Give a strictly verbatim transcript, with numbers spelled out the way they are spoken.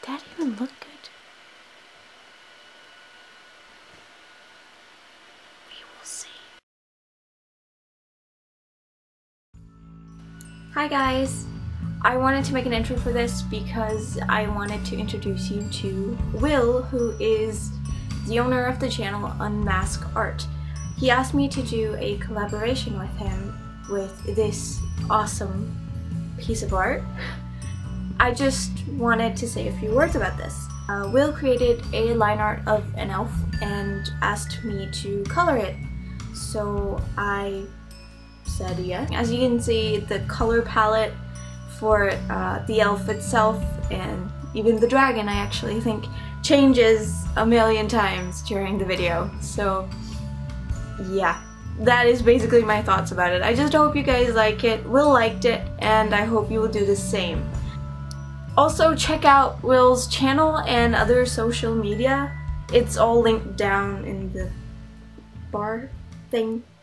that even look good? We will see. Hi guys! I wanted to make an intro for this because I wanted to introduce you to Will, who is the owner of the channel Unmask Art. He asked me to do a collaboration with him with this awesome piece of art. I just wanted to say a few words about this. Uh, Will created a line art of an elf and asked me to color it, so I said yeah. As you can see, the color palette for uh, the elf itself and even the dragon, I actually think, changes a million times during the video. So yeah, that is basically my thoughts about it. I just hope you guys like it. Will liked it, and I hope you will do the same. Also, check out Will's channel and other social media. It's all linked down in the bar thing.